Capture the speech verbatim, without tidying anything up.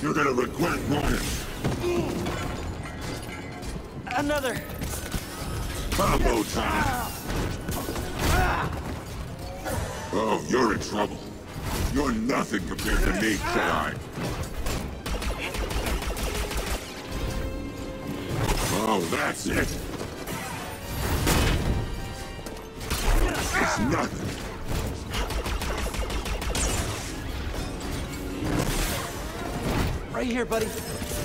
You're gonna regret running. Another. Combo time. Oh, you're in trouble. You're nothing compared to me, Jedi. Oh, that's it. It's nothing. Right here, buddy.